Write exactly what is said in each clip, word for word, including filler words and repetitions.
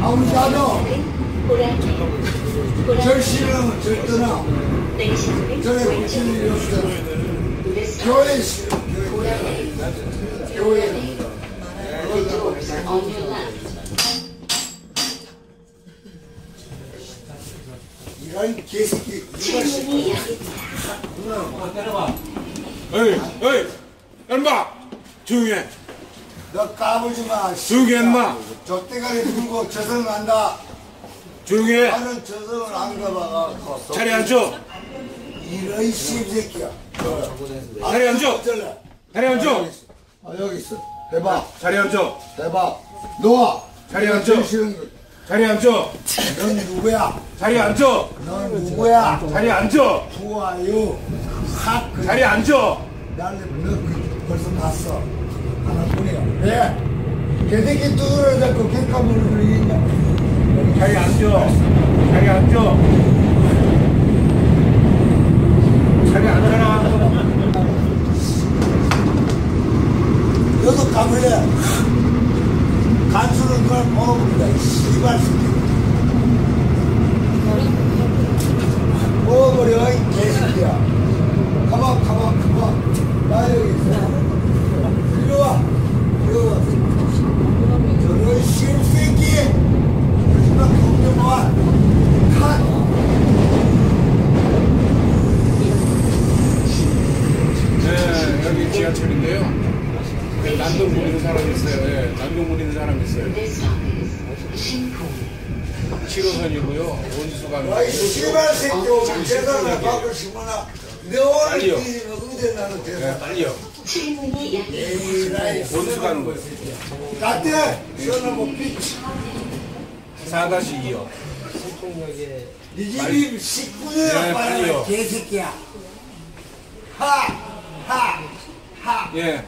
아무리 가도 절실하면 절도나 전에 붙이는 일이 없어. 교회 싫어. 교회. 이런 개새끼 누가 싫어. 어이 어이 얼마 조용히 해. 너 까불지 마. 조용히 해 인마. 적대가리 불고 저승 안다. 조용히 해. 나는 저승을 안 가봐가. 자리에 앉아. 이런 씹새끼야. 자리에 앉아. 어쩔래? 자리에 앉아. 아 여기 있어. 해봐. 자리에 앉아. 해봐. 놓아. 자리에 앉아. 절실한 거. 자리에 앉아. 넌 누구야? 자리에 앉아. 넌 누구야? 자리에 앉아. 좋아요. 싹. 그 자리에 앉아. 나는 너 벌써 봤어. 하나뿐이야. 왜? 개새끼 두드려 잡고 객감으로 들리겠냐? 자리에 앉아. 자리에 앉아. 자리에 앉아라. 너도 까불래. 간수는 그걸 먹어버린다. 씨발 새끼. 먹어버려, 이 개새끼야. 가봐, 가봐, 가봐. 나 여기 있어. 이리 와. 이리 와. 저런 씹새끼. 하지만 걱정 마. 칸. 네, 여기 지하철인데요. 네, 난동 부리는 사람이 있어요. 네, 난동 부리는 사람이 있어요. 칠 호선이고요. 원수 가는 와, 이 씨발 새끼 오늘 대단을 받고 싶구나. 내 빨리요. 오늘 뒤지면 언제 나는 네, 대단. 빨리요. 에이, 나이. 원수 가는 거예요. 나한테 저는 뭐 빛. 사 이요. 네 집이 십구 년이나 네, 빨리 빨리요. 개새끼야. 하, 하, 하. 예.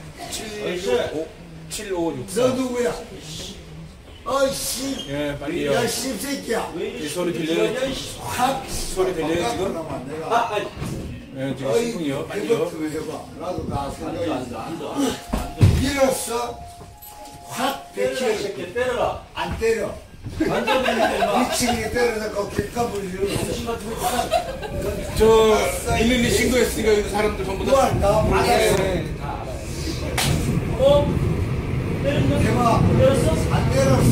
칠 오 육 사. 너 누구야? 어이씨. 예, 빨리요. 야, 씹새끼야. 이 소리 들려요? 확. 소리 들려요, 지금? 내가. 예, 지금 어이, 십 분이요. 이것 빨리요. 좀 해봐. 나도 나 생각이 밀었어. 확 백칠. 때려라. 안 때려. 완전 미치게 때려서 객가불리로. 저 일일이 신고했으니까 여기 사람들 전부 다. 또한 나 받았어. 네. 어? 때렸나? 해봐. 때렸어? 안 때렸어.